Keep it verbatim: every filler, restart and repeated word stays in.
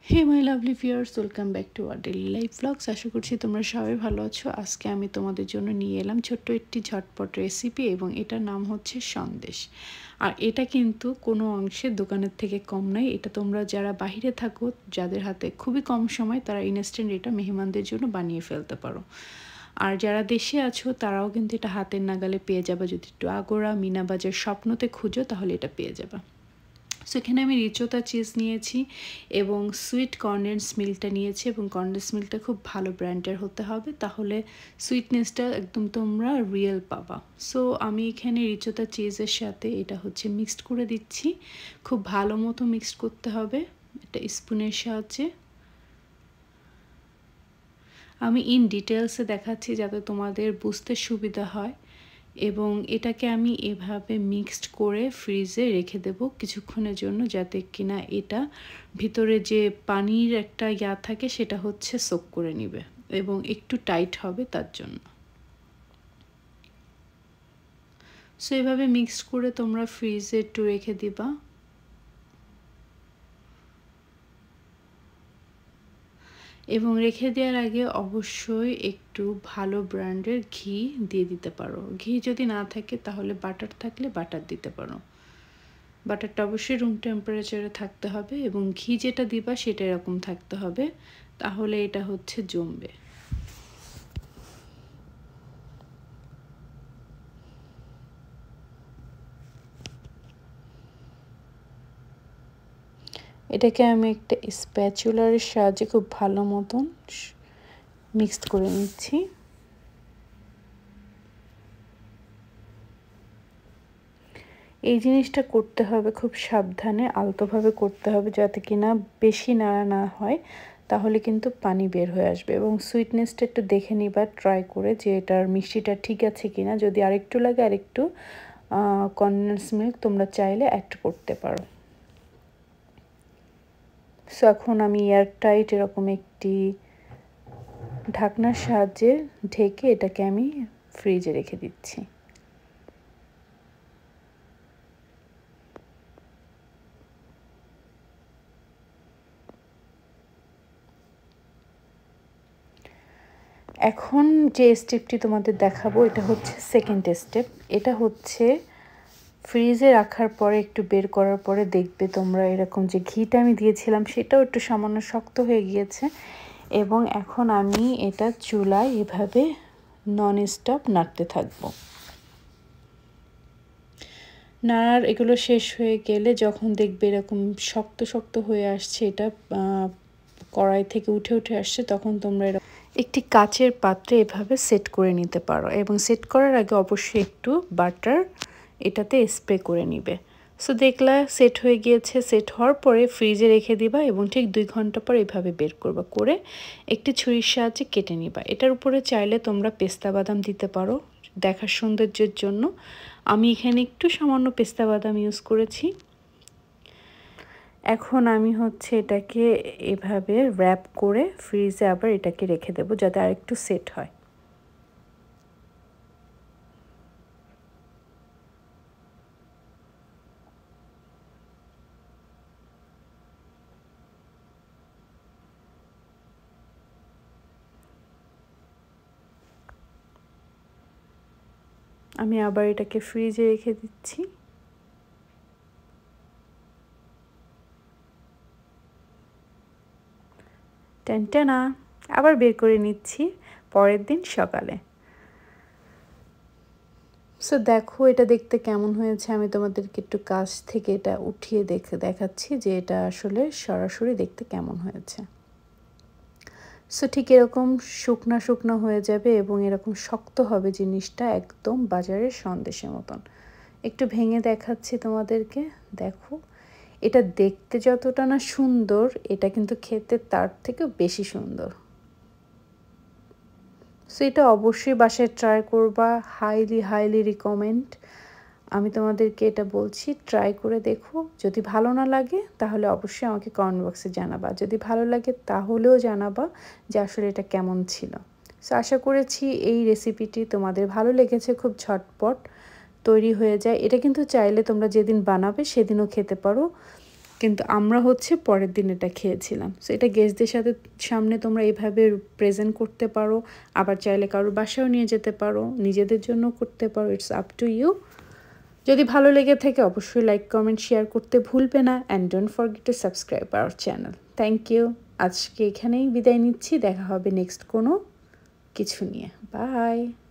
Hey my lovely viewers, welcome back to our daily life blogs. আশা করছি তোমরা সবাই ভালো আছো। আজকে আমি তোমাদের জন্য নিয়ে এলাম ছোট্ট একটি ঝটপট রেসিপি এবং এটার নাম হচ্ছে সন্দেশ। আর এটা কিন্তু কোনো অংশে দোকানের থেকে কম নয়। এটা তোমরা যারা বাইরে থাকো, যাদের হাতে খুবই কম সময়, তারা ইনস্ট্যান্ট এটা মেহমানদের জন্য বানিয়ে ফেলতে পারো। আর যারা দেশে আছো তারাও কিন্তু এটা হাতের নাগালে পেয়ে যাবে। যদি একটু আগোড়া মিনাবাজার স্বপ্নতে খুঁজো তাহলে এটা পেয়ে যাবে। সো এখানে আমি রিচোতা চিজ নিয়েছি এবং সুইট কনডেন্স মিল্কটা নিয়েছি, এবং কনডেন্স মিল্কটা খুব ভালো ব্র্যান্ডের হতে হবে, তাহলে সুইটনেসটা একদম তোমরা রিয়েল পাবা। সো আমি এখানে রিচোতা চিজের সাথে এটা হচ্ছে মিক্সড করে দিচ্ছি। খুব ভালো মতো মিক্সড করতে হবে এটা স্পুনের সাহায্যে। আমি ইন ডিটেলসে দেখাচ্ছি যাতে তোমাদের বুঝতে সুবিধা হয়। এবং এটাকে আমি এভাবে মিক্সড করে ফ্রিজে রেখে দেব কিছুক্ষণের জন্য, যাতে কিনা এটা ভিতরে যে পানির একটা ইয়া থাকে সেটা হচ্ছে সোক করে নিবে এবং একটু টাইট হবে তার জন্য। সো এভাবে মিক্সড করে তোমরা ফ্রিজে একটু রেখে দিবা। এবং রেখে দেওয়ার আগে অবশ্যই একটু ভালো ব্র্যান্ডের ঘি দিয়ে দিতে পারো। ঘি যদি না থাকে তাহলে বাটার থাকলে বাটার দিতে পারো। বাটারটা অবশ্যই রুম টেম্পারেচারে থাকতে হবে এবং ঘি যেটা দিবা সেটা এরকম থাকতে হবে, তাহলে এটা হচ্ছে জমবে। এটাকে আমি একটা স্প্যাচুলার সাহায্যে খুব ভালো মতন মিক্সড করে নিচ্ছি। এই জিনিসটা করতে হবে খুব সাবধানে, আলতোভাবে করতে হবে, যাতে কিনা বেশি নাড়া না হয়, তাহলে কিন্তু পানি বের হয়ে আসবে। এবং সুইটনেসটা একটু দেখে নিবা ট্রাই করে যে এটার মিষ্টিটা ঠিক আছে কিনা। যদি আরেকটু লাগে আরেকটু কনডেন্স মিল্ক তোমরা চাইলে অ্যাড করতে পারো। সো এখন আমি এয়ারটাইট এরকম একটি ঢাকনার সাহায্যে ঢেকে এটাকে আমি ফ্রিজে রেখে দিচ্ছি। এখন যে স্টেপটি তোমাদের দেখাবো এটা হচ্ছে সেকেন্ড স্টেপ। এটা হচ্ছে ফ্রিজে রাখার পরে একটু বের করার পরে দেখবে তোমরা এরকম যে ঘিটা আমি দিয়েছিলাম সেটাও একটু সামান্য শক্ত হয়ে গিয়েছে। এবং এখন আমি এটা চুলায় এভাবে নন স্টপ নাড়তে থাকবো। নাড়ার এগুলো শেষ হয়ে গেলে যখন দেখবে এরকম শক্ত শক্ত হয়ে আসছে, এটা কড়াই থেকে উঠে উঠে আসছে, তখন তোমরা একটি কাচের পাত্রে এভাবে সেট করে নিতে পারো। এবং সেট করার আগে অবশ্যই একটু বাটার এটাতে স্প্রে করে নিবে। সো দেখলা সেট হয়ে গিয়েছে। সেট হওয়ার পরে ফ্রিজে রেখে দিবা এবং ঠিক দুই ঘন্টা পর এভাবে বের করবা, করে একটি ছুরির সাহায্যে কেটে নিবা। এটার উপরে চাইলে তোমরা পেস্তা বাদাম দিতে পারো দেখার সৌন্দর্যের জন্য। আমি এখানে একটু সামান্য পেস্তা বাদাম ইউজ করেছি। এখন আমি হচ্ছে এটাকে এভাবে র্যাপ করে ফ্রিজে আবার এটাকে রেখে দেব যাতে আরেকটু সেট হয়। আমি আবার এটাকে ফ্রিজে রেখে দিচ্ছি। টেনটেনা আবার বের করে নিচ্ছি পরের দিন সকালে। সো দেখো এটা দেখতে কেমন হয়েছে। আমি তোমাদেরকে একটু কাছ থেকে এটা উঠিয়ে দেখে দেখাচ্ছি যে এটা আসলে সরাসরি দেখতে কেমন হয়েছে। সো ঠিক এরকম শুকনা শুকনো হয়ে যাবে এবং এরকম শক্ত হবে জিনিসটা, একদম বাজারের সন্দেশের মতন। একটু ভেঙে দেখাচ্ছি তোমাদেরকে, দেখো এটা দেখতে যতটা না সুন্দর, এটা কিন্তু খেতে তার থেকেও বেশি সুন্দর। সো এটা অবশ্যই বাসায় ট্রাই করবা, হাইলি হাইলি রিকমেন্ড। আমি তোমাদেরকে এটা বলছি, ট্রাই করে দেখো। যদি ভালো না লাগে তাহলে অবশ্যই আমাকে কমেন্ট বক্সে জানাবা, যদি ভালো লাগে তাহলেও জানাবা যে আসলে এটা কেমন ছিল। সো আশা করেছি এই রেসিপিটি তোমাদের ভালো লেগেছে। খুব ঝটপট তৈরি হয়ে যায় এটা, কিন্তু চাইলে তোমরা যেদিন বানাবে সেদিনও খেতে পারো। কিন্তু আমরা হচ্ছে পরের দিন এটা খেয়েছিলাম। সো এটা গেস্টদের সাথে সামনে তোমরা এইভাবে প্রেজেন্ট করতে পারো, আবার চাইলে কারোর বাসায়ও নিয়ে যেতে পারো, নিজেদের জন্য করতে পারো, ইটস আপ টু ইউ। যদি ভালো লেগে থাকে অবশ্যই লাইক কমেন্ট শেয়ার করতে ভুলবে না, and don't forget to subscribe our channel. Thank you. আজকে এখানেই বিদায় নিচ্ছি, দেখা হবে নেক্সট কোনো কিছু নিয়ে। বাই।